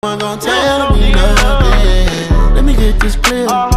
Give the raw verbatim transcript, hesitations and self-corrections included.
one gon' tell me nothing. Let me get this clear.